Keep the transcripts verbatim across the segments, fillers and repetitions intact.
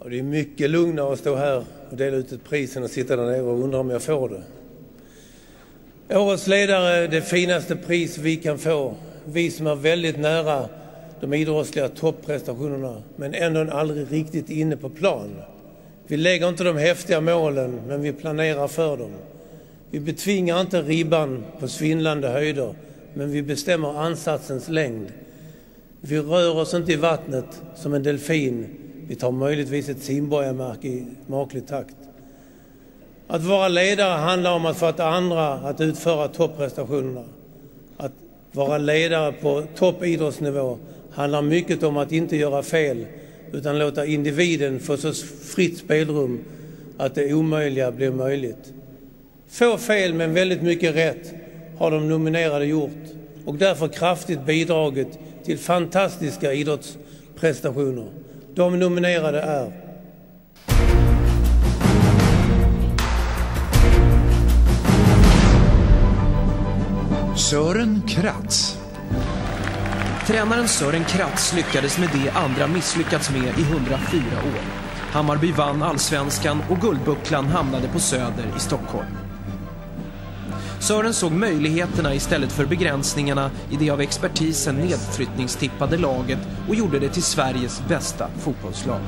Och det är mycket lugnare att stå här och dela ut ett pris än att sitta där nere och undra om jag får det. Årets ledare, det finaste pris vi kan få. Vi som är väldigt nära de idrottsliga topprestationerna men ändå aldrig riktigt inne på plan. Vi lägger inte de häftiga målen men vi planerar för dem. Vi betvingar inte ribban på svindlande höjder men vi bestämmer ansatsens längd. Vi rör oss inte i vattnet som en delfin. Vi tar möjligtvis ett simborgarmärke i maklig takt. Att vara ledare handlar om att få andra att utföra topprestationerna. Att vara ledare på toppidrottsnivå handlar mycket om att inte göra fel utan låta individen få så fritt spelrum att det omöjliga blir möjligt. Få fel men väldigt mycket rätt har de nominerade gjort och därför kraftigt bidragit till fantastiska idrottsprestationer. De nominerade är Sören Kratz. Tränaren Sören Kratz lyckades med det andra misslyckats med i hundrafyra år. Hammarby vann allsvenskan och guldbucklan hamnade på Söder i Stockholm. Sören såg möjligheterna istället för begränsningarna i det av expertisen nedflyttningstippade laget och gjorde det till Sveriges bästa fotbollslag.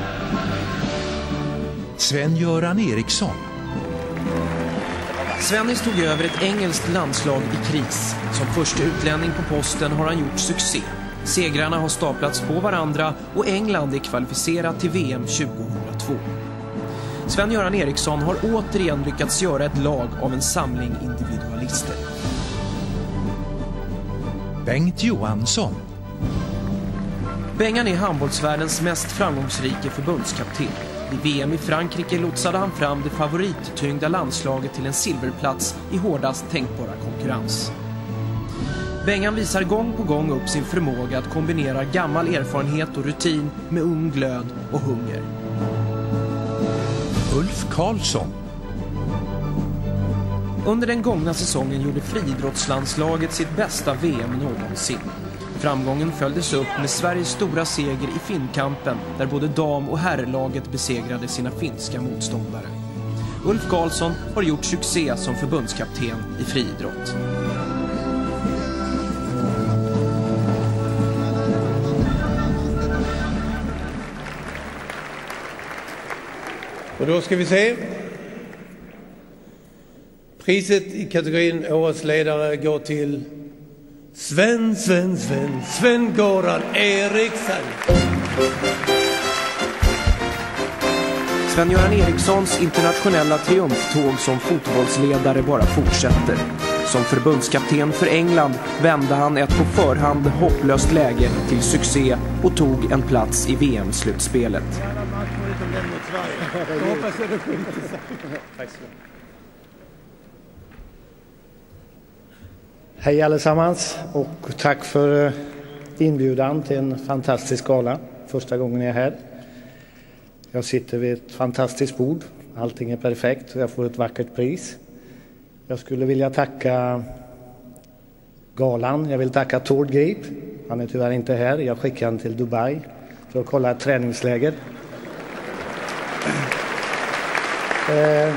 Sven-Göran Eriksson. Svennis tog över ett engelskt landslag i kris. Som första utlänning på posten har han gjort succé. Segrarna har staplats på varandra och England är kvalificerat till V M tjugohundratvå. Sven-Göran Eriksson har återigen lyckats göra ett lag av en samling individualister. Bengt Johansson. Bengan är handbollsvärldens mest framgångsrike förbundskapten. Vid V M i Frankrike lotsade han fram det favorittyngda landslaget till en silverplats i hårdast tänkbara konkurrens. Bengan visar gång på gång upp sin förmåga att kombinera gammal erfarenhet och rutin med ung glöd och hunger. Ulf Karlsson. Under den gångna säsongen gjorde friidrottslandslaget sitt bästa V M någonsin. Framgången följdes upp med Sveriges stora seger i Finnkampen där både dam- och herrlaget besegrade sina finska motståndare. Ulf Karlsson har gjort succé som förbundskapten i friidrott. Och då ska vi se. Priset i kategorin Årets ledare går till Sven, Sven, Sven, Sven-Göran Eriksson. Sven-Göran Erikssons internationella triumftåg som fotbollsledare bara fortsätter. Som förbundskapten för England vände han ett på förhand hopplöst läge till succé och tog en plats i V M-slutspelet. Hej allesammans och tack för inbjudan till en fantastisk gala. Första gången jag är här. Jag sitter vid ett fantastiskt bord. Allting är perfekt och jag får ett vackert pris. Jag skulle vilja tacka galan. Jag vill tacka Tord Grip. Han är tyvärr inte här. Jag skickar han till Dubai för att kolla ett träningsläger. Eh,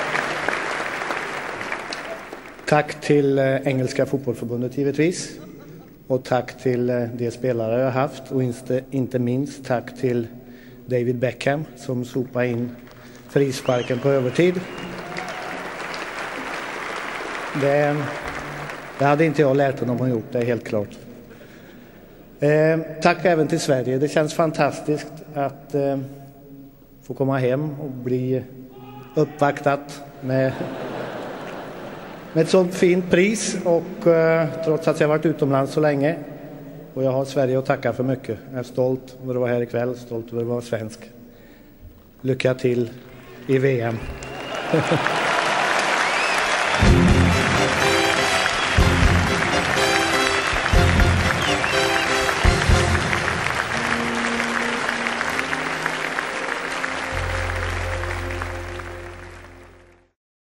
tack till eh, Engelska fotbollförbundet givetvis. Och tack till eh, de spelare jag har haft. Och inte, inte minst tack till David Beckham som sopade in frisparken på övertid. Det, det hade inte jag lärt honom att gjort, det är helt klart. Eh, tack även till Sverige. Det känns fantastiskt att eh, få komma hem och bli uppvaktat med, med ett sånt fint pris. Och eh, trots att jag varit utomlands så länge och jag har Sverige att tacka för mycket. Jag är stolt över att vara här ikväll, stolt över att vara svensk. Lycka till i V M.